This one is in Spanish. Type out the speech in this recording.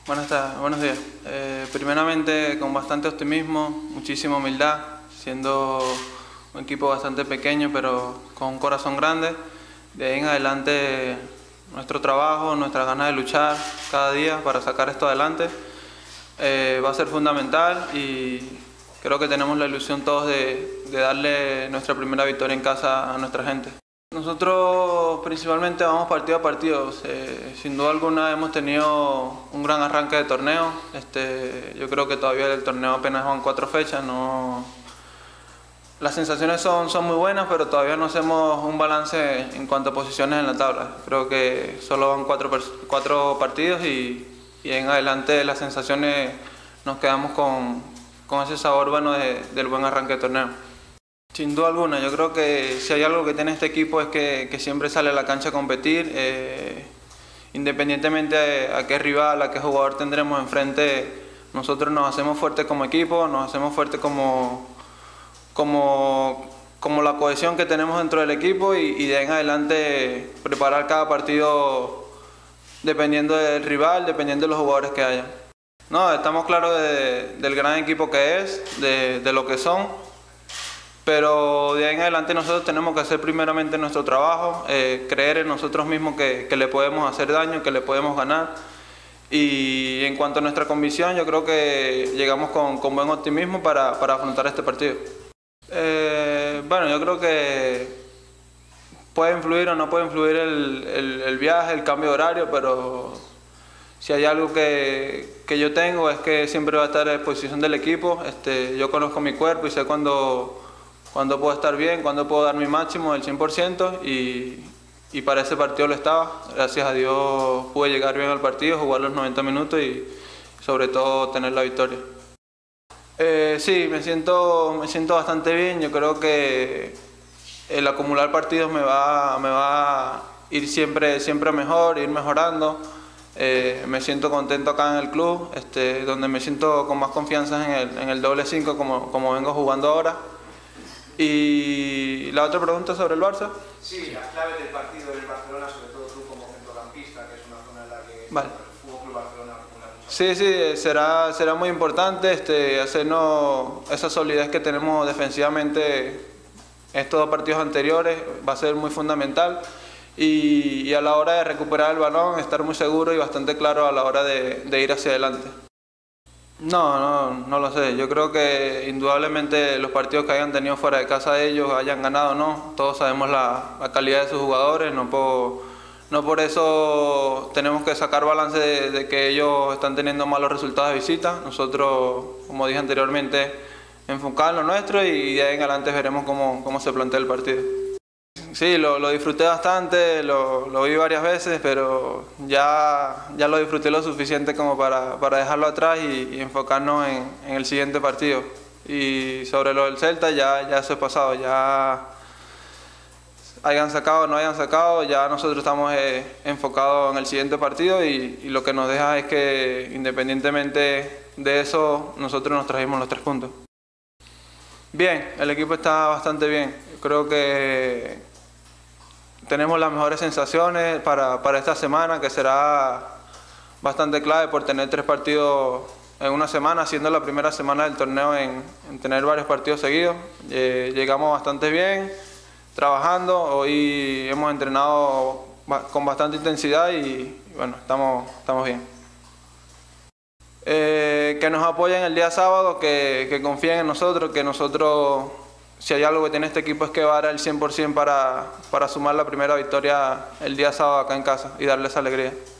Buenos días. Primeramente con bastante optimismo, muchísima humildad, siendo un equipo bastante pequeño pero con un corazón grande. De ahí en adelante nuestro trabajo, nuestra ganas de luchar cada día para sacar esto adelante va a ser fundamental y creo que tenemos la ilusión todos de darle nuestra primera victoria en casa a nuestra gente. Nosotros principalmente vamos partido a partido. Sin duda alguna hemos tenido un gran arranque de torneo. Yo creo que todavía el torneo apenas van 4 fechas. Las sensaciones son muy buenas, pero todavía no hacemos un balance en cuanto a posiciones en la tabla. Creo que solo van 4 partidos y en adelante las sensaciones nos quedamos con ese sabor bueno del buen arranque de torneo. Sin duda alguna, yo creo que si hay algo que tiene este equipo es que siempre sale a la cancha a competir, independientemente a qué rival, a qué jugador tendremos enfrente, nosotros nos hacemos fuertes como equipo, nos hacemos fuertes como la cohesión que tenemos dentro del equipo y de ahí en adelante preparar cada partido dependiendo del rival, dependiendo de los jugadores que haya. No, estamos claros del gran equipo que es, de lo que son. Pero de ahí en adelante nosotros tenemos que hacer primeramente nuestro trabajo, creer en nosotros mismos que le podemos hacer daño, que le podemos ganar. Y en cuanto a nuestra convicción, yo creo que llegamos con buen optimismo para afrontar este partido. Bueno, yo creo que puede influir o no puede influir el viaje, el cambio de horario, pero si hay algo que yo tengo es que siempre va a estar a disposición del equipo. Yo conozco mi cuerpo y sé cuándo puedo estar bien, cuándo puedo dar mi máximo, el 100%, y para ese partido lo estaba. Gracias a Dios pude llegar bien al partido, jugar los 90 minutos y sobre todo tener la victoria. Sí, me siento bastante bien. Yo creo que el acumular partidos me va a ir siempre mejor, ir mejorando. Me siento contento acá en el club, donde me siento con más confianza en el doble 5 como vengo jugando ahora. Y la otra pregunta sobre el Barça. Sí, las claves del partido del Barcelona, sobre todo tú como centrocampista, que es una zona en la que vale. el Fútbol Club Barcelona acumula mucho. Sí, será muy importante hacernos esa solidez que tenemos defensivamente estos 2 partidos anteriores, va a ser muy fundamental. Y a la hora de recuperar el balón, estar muy seguro y bastante claro a la hora de ir hacia adelante. No lo sé. Yo creo que indudablemente los partidos que hayan tenido fuera de casa de ellos, hayan ganado o no, todos sabemos la calidad de sus jugadores, no por eso tenemos que sacar balance de que ellos están teniendo malos resultados de visita. Nosotros, como dije anteriormente, enfocar en lo nuestro y de ahí en adelante veremos cómo se plantea el partido. Sí, lo disfruté bastante, lo vi varias veces, pero ya lo disfruté lo suficiente como para dejarlo atrás y enfocarnos en el siguiente partido. Y sobre lo del Celta ya eso es pasado, ya hayan sacado o no hayan sacado, ya nosotros estamos enfocados en el siguiente partido y lo que nos deja es que independientemente de eso nosotros nos trajimos los 3 puntos. Bien, el equipo está bastante bien, creo que tenemos las mejores sensaciones para esta semana, que será bastante clave por tener 3 partidos en una semana, siendo la primera semana del torneo en tener varios partidos seguidos. Llegamos bastante bien, trabajando, hoy hemos entrenado con bastante intensidad y bueno, estamos bien. Que nos apoyen el día sábado, que confíen en nosotros, que nosotros, si hay algo que tiene este equipo es que va a dar el 100% para sumar la primera victoria el día sábado acá en casa y darles alegría.